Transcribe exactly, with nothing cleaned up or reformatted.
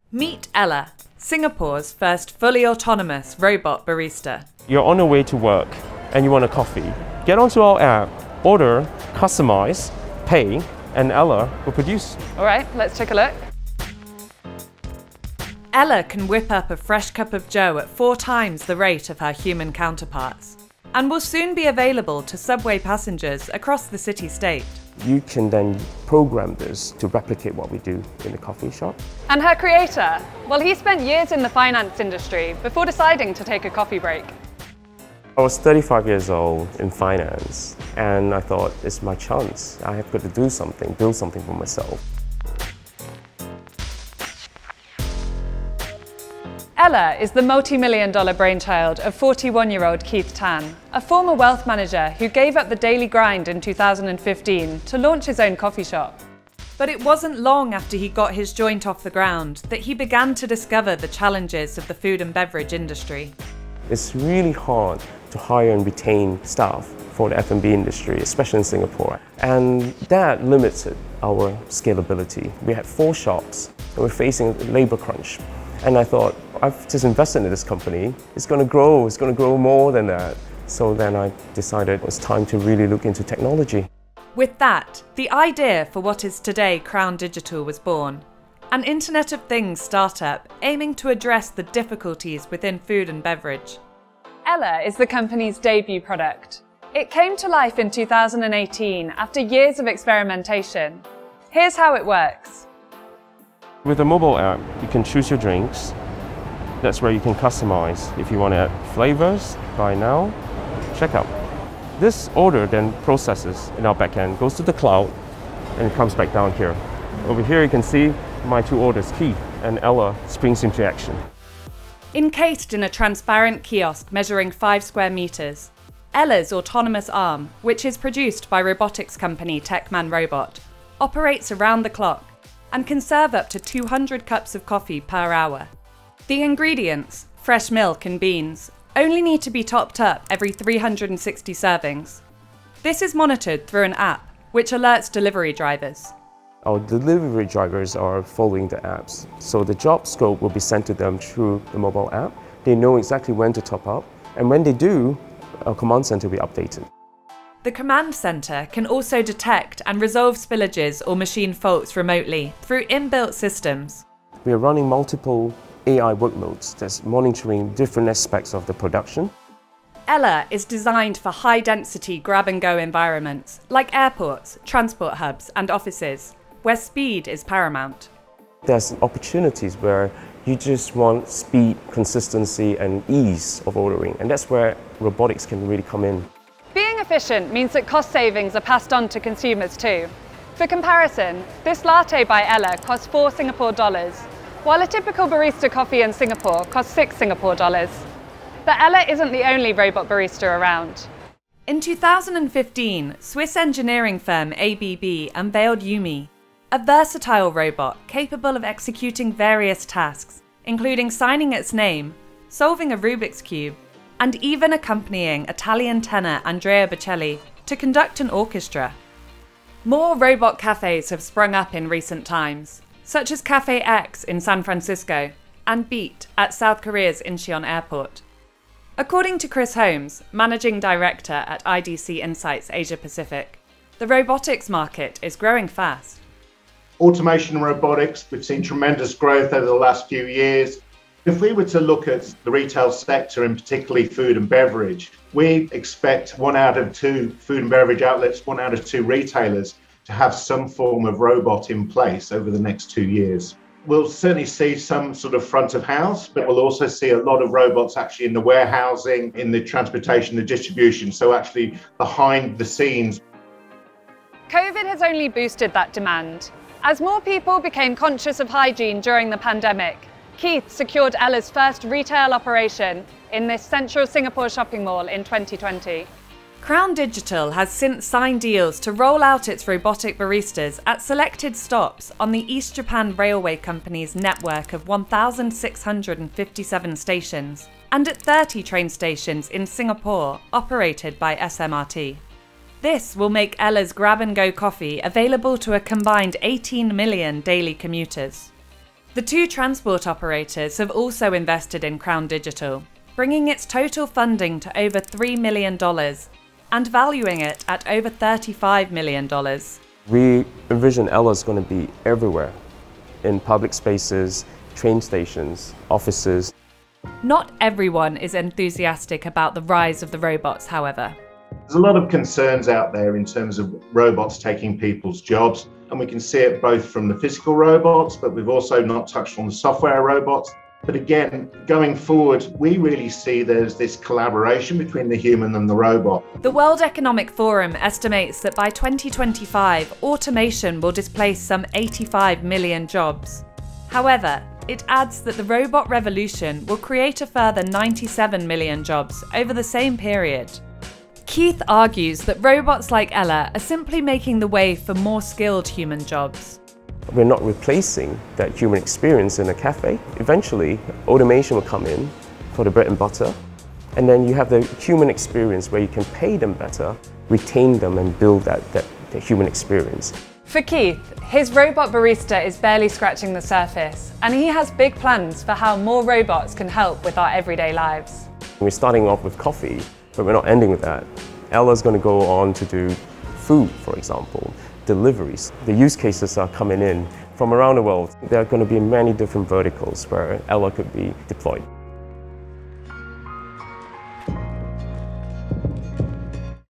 Meet Ella, Singapore's first fully autonomous robot barista. You're on your way to work and you want a coffee. Get onto our app, order, customize, pay, and Ella will produce. All right, let's take a look. Ella can whip up a fresh cup of joe at four times the rate of her human counterparts, and will soon be available to subway passengers across the city-state. You can then program this to replicate what we do in the coffee shop. And her creator? Well, he spent years in the finance industry before deciding to take a coffee break. I was thirty-five years old in finance, and I thought, it's my chance. I have got to do something, build something for myself. Ella is the multi-million dollar brainchild of forty-one-year-old Keith Tan, a former wealth manager who gave up the daily grind in two thousand fifteen to launch his own coffee shop. But it wasn't long after he got his joint off the ground that he began to discover the challenges of the food and beverage industry. It's really hard to hire and retain staff for the F and B industry, especially in Singapore. And that limited our scalability. We had four shops and we're facing a labor crunch. And I thought, I've just invested in this company. It's going to grow, it's going to grow more than that. So then I decided it was time to really look into technology. With that, the idea for what is today Crown Digital was born. An Internet of Things startup aiming to address the difficulties within food and beverage. Ella is the company's debut product. It came to life in two thousand eighteen after years of experimentation. Here's how it works. With a mobile app, you can choose your drinks. That's where you can customize. If you want to add flavors, buy now, checkout. This order then processes in our backend, goes to the cloud, and it comes back down here. Over here you can see my two orders, Keith and Ella, springs into action. Encased in a transparent kiosk measuring five square meters, Ella's autonomous arm, which is produced by robotics company Techman Robot, operates around the clock and can serve up to two hundred cups of coffee per hour. The ingredients, fresh milk and beans, only need to be topped up every three hundred sixty servings. This is monitored through an app, which alerts delivery drivers. Our delivery drivers are following the apps, so the job scope will be sent to them through the mobile app. They know exactly when to top up, and when they do, our command center will be updated. The command center can also detect and resolve spillages or machine faults remotely through inbuilt systems. We are running multiple A I work modes that's monitoring different aspects of the production. Ella is designed for high-density grab-and-go environments like airports, transport hubs and offices, where speed is paramount. There's opportunities where you just want speed, consistency and ease of ordering, and that's where robotics can really come in. Being efficient means that cost savings are passed on to consumers too. For comparison, this latte by Ella costs four Singapore dollars, while a typical barista coffee in Singapore costs six Singapore dollars. But Ella isn't the only robot barista around. In two thousand fifteen, Swiss engineering firm A B B unveiled Yumi, a versatile robot capable of executing various tasks, including signing its name, solving a Rubik's Cube, and even accompanying Italian tenor Andrea Bocelli to conduct an orchestra. More robot cafes have sprung up in recent times, such as Cafe X in San Francisco and Beat at South Korea's Incheon Airport. According to Chris Holmes, managing director at I D C Insights Asia Pacific, the robotics market is growing fast. Automation and robotics, we've seen tremendous growth over the last few years. If we were to look at the retail sector, and particularly food and beverage, we expect one out of two food and beverage outlets, one out of two retailers to have some form of robot in place over the next two years. We'll certainly see some sort of front of house, but we'll also see a lot of robots actually in the warehousing, in the transportation, the distribution, so actually behind the scenes. COVID has only boosted that demand. As more people became conscious of hygiene during the pandemic, Keith secured Ella's first retail operation in this central Singapore shopping mall in twenty twenty. Crown Digital has since signed deals to roll out its robotic baristas at selected stops on the East Japan Railway Company's network of one thousand six hundred fifty-seven stations and at thirty train stations in Singapore operated by S M R T. This will make Ella's grab-and-go coffee available to a combined eighteen million daily commuters. The two transport operators have also invested in Crown Digital, bringing its total funding to over three million dollars and valuing it at over thirty-five million dollars. We envision Ella is going to be everywhere, in public spaces, train stations, offices. Not everyone is enthusiastic about the rise of the robots, however. There's a lot of concerns out there in terms of robots taking people's jobs, and we can see it both from the physical robots, but we've also not touched on the software robots. But again, going forward, we really see there's this collaboration between the human and the robot. The World Economic Forum estimates that by twenty twenty-five, automation will displace some eighty-five million jobs. However, it adds that the robot revolution will create a further ninety-seven million jobs over the same period. Keith argues that robots like Ella are simply making the way for more skilled human jobs. We're not replacing that human experience in a cafe. Eventually, automation will come in for the bread and butter, and then you have the human experience where you can pay them better, retain them, and build that, that, that human experience. For Keith, his robot barista is barely scratching the surface, and he has big plans for how more robots can help with our everyday lives. We're starting off with coffee, but we're not ending with that. Ella's going to go on to do food, for example, deliveries. The use cases are coming in from around the world. There are going to be many different verticals where Ella could be deployed.